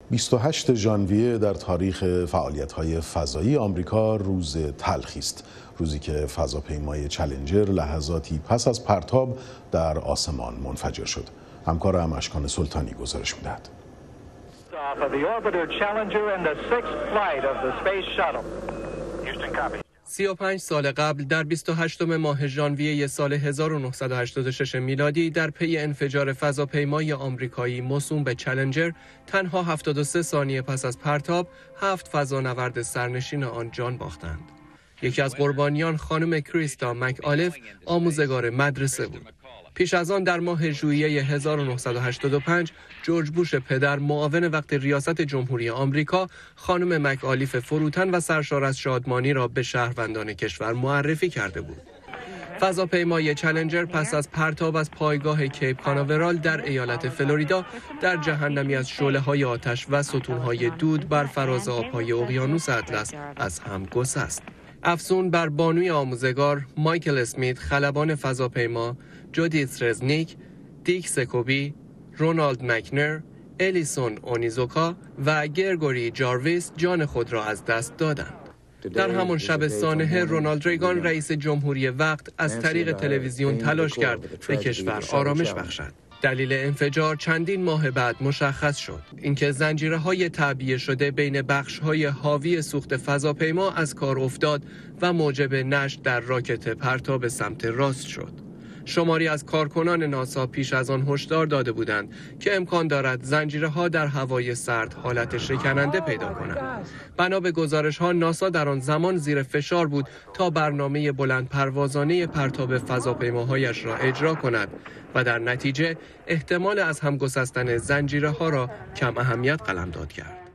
28 ژانویه در تاریخ فعالیت‌های فضایی آمریکا روز تلخی است. روزی که فضاپیمای چالنجر لحظاتی پس از پرتاب در آسمان منفجر شد. همکارم اشکان سلطانی گزارش می‌دهد. 35 سال قبل در 28 ماه ژانویه سال 1986 میلادی در پی انفجار فضاپیمای آمریکایی موسوم به چالنجر تنها 73 ثانیه پس از پرتاب 7 فضانورد سرنشین آن جان باختند. یکی از قربانیان خانم کریستا مک‌آلیف آموزگار مدرسه بود. پیش از آن در ماه ژوئیه 1985 جورج بوش پدر معاون وقت ریاست جمهوری آمریکا خانم مک‌آلیف فروتن و سرشار از شادمانی را به شهروندان کشور معرفی کرده بود. فضاپیمای چالنجر پس از پرتاب از پایگاه کیپ کاناورال در ایالت فلوریدا در جهنمی از شعله‌های آتش و ستون‌های دود بر فراز آب‌های اقیانوس اطلس از هم گسست. افزون بر بانوی آموزگار مایکل اسمیت خلبان فضاپیما، جودیت رزنیک، دیک سکوبی، رونالد مکنر، الیسون اونیزوکا و گرگوری جارویس جان خود را از دست دادند. در همان شب سانحه رونالد ریگان رئیس جمهوری وقت از طریق تلویزیون تلاش کرد به کشور آرامش بخشد. دلیل انفجار چندین ماه بعد مشخص شد. اینکه زنجیره‌های تعبیه شده بین بخش‌های حاوی سوخت فضاپیما از کار افتاد و موجب نشت در راکت پرتاب سمت راست شد. شماری از کارکنان ناسا پیش از آن هشدار داده بودند که امکان دارد زنجیره‌ها در هوای سرد حالت شکننده پیدا کنند. بنا به گزارش‌ها ناسا در آن زمان زیر فشار بود تا برنامه بلند پروازانه پرتاب فضاپیماهایش را اجرا کند و در نتیجه احتمال از هم گسستن زنجیره‌ها را کم اهمیت قلمداد کرد.